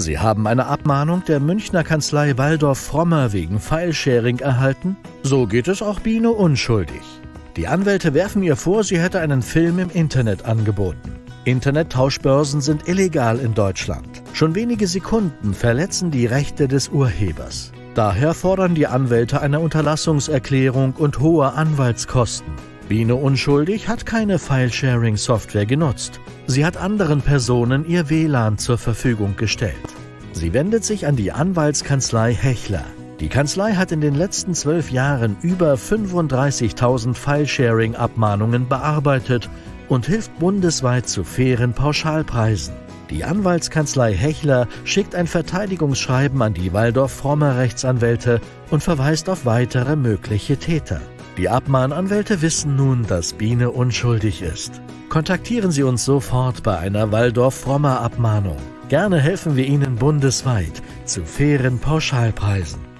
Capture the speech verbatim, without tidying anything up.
Sie haben eine Abmahnung der Münchner Kanzlei Walldorf-Frommer wegen Filesharing erhalten? So geht es auch Biene unschuldig. Die Anwälte werfen ihr vor, sie hätte einen Film im Internet angeboten. Internettauschbörsen sind illegal in Deutschland. Schon wenige Sekunden verletzen die Rechte des Urhebers. Daher fordern die Anwälte eine Unterlassungserklärung und hohe Anwaltskosten. Biene unschuldig hat keine Filesharing-Software genutzt. Sie hat anderen Personen ihr W L A N zur Verfügung gestellt. Sie wendet sich an die Anwaltskanzlei Hechler. Die Kanzlei hat in den letzten zwölf Jahren über fünfunddreißigtausend Filesharing-Abmahnungen bearbeitet und hilft bundesweit zu fairen Pauschalpreisen. Die Anwaltskanzlei Hechler schickt ein Verteidigungsschreiben an die Walldorf-Frommer Rechtsanwälte und verweist auf weitere mögliche Täter. Die Abmahnanwälte wissen nun, dass Biene unschuldig ist. Kontaktieren Sie uns sofort bei einer Walldorf-Frommer Abmahnung. Gerne helfen wir Ihnen bundesweit zu fairen Pauschalpreisen.